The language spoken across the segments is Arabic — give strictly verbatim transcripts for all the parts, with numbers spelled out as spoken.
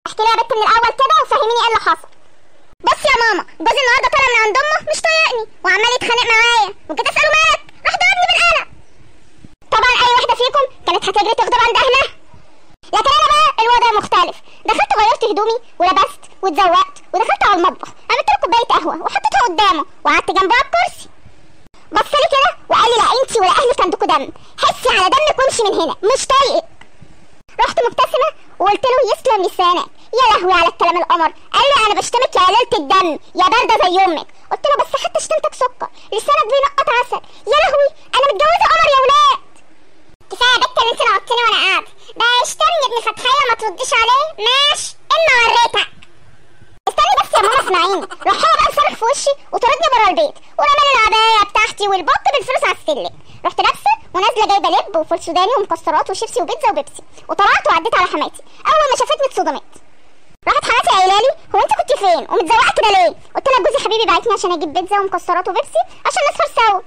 احكي لي يا بت من الاول كده وفهميني ايه اللي حصل. بس يا ماما جوزي النهارده طالع من عند امه مش طايقني وعمال يتخانق معايا، وجيت اساله مالك راح ضربني بالقلم. طبعا اي واحده فيكم كانت هتجري تغضب عند اهلها، لكن انا بقى الوضع مختلف. دخلت غيرت هدومي ولبست واتزوقت ودخلت على المطبخ، عملت له كوبايه قهوه وحطيتها قدامه وقعدت جنبه على الكرسي. بص لي كده وقال لي لا انتي ولا اهلك عندكوا دم، حسي على دمك وامشي من هنا مش طايقك. رحت مبتسمه وقلت له يسلم لسانك. يا لهوي على الكلام القمر. قال لي انا بشتمك يا قليله الدم يا بارده زي امك. قلت له بس حتى شتمتك سكر، لسانك بينقط عسل. يا لهوي انا متجوزه قمر يا ولاد. كفايه يا بت اللي انت نقطتني وانا قاعده. ده اشتمني يا ابن فتحيه ما ترديش عليه. ماشي اما وريتك. استني بس يا ماما اسمعيني. راح هو بقى صرخ في وشي وطردني بره البيت ورمالي العبايه بتاعتي والبط بالفلوس على السلم. رحت لابسه ونازله جايبه لب وفول سوداني ومكسرات وشيبسي وبيتزا وبيبسي وطلعت وعديت على حماتي. اول ما شافتني اتصدمت. راحت حماتي قايله لي هو انت كنت فين ومتزوقه كده ليه؟ قلت لها جوزي حبيبي بعتني عشان اجيب بيتزا ومكسرات وبيبسي عشان نسهر سوا.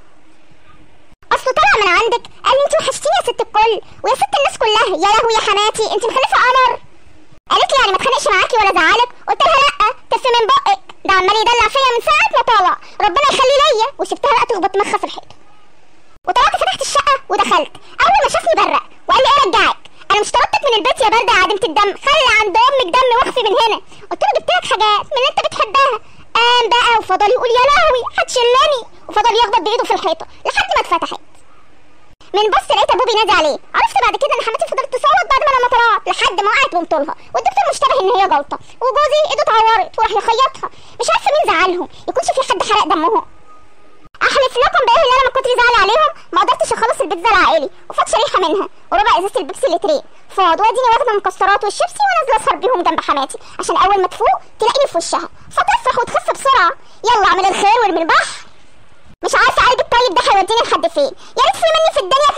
اصله طلع من عندك قال لي انت وحشتيني يا ست الكل ويا ست الناس كلها. يا لهوي يا حماتي انت مخلفه قمر. قالت لي يعني ما اتخانقش معاكي ولا زعلك؟ قلت لها لا تف من بقك، ده عمال يدلع فيا من ساعه ما طلع ربنا يخلي ليا. وسبتها بقى تخبط دماغها في الحيط. وطلعت فتحت الشقه ودخلت. اول ما شافني برق وقال لي ايه رجعك؟ انا مش طردتك من البيت يا بارده يا عديمه الدم، خلي عند امك دم واخفي من هنا. قلت له جبت لك حاجات من اللي انت بتحبها. قام بقى وفضل يقول يا لهوي هتشلني وفضل يخبط بايده في الحيطه لحد ما اتفتحت. من بص لقيت ابوه بينادي عليه. عرفت بعد كده ان حماتي فضلت تصوت بعد ما انا طلعت لحد ما وقعت بمطولها، والدكتور مشتبه ان هي جلطه، وجوزي ايده اتعورت وراح يخيطها. مش عارفه مين زعلهم، يكونش في حد حرق دمهم. احلف لكم بايه اللي انا من كتر زعلي عليهم ما قدرتش اخلص البيتزا العائلي وفات شريحه منها وربع ازازه البيبسي لترين فاض، واديني واخده المكسرات والشيبسي ونازله اسهر بيهم جنب حماتي عشان اول ما تفوق تلاقيني في وشها فتفرح وتخف بسرعه. يلا اعمل الخير وارمي البحر. مش عارفه قلبي الطيب ده هيوديني لحد فين. يا ريت في مني في الدنيا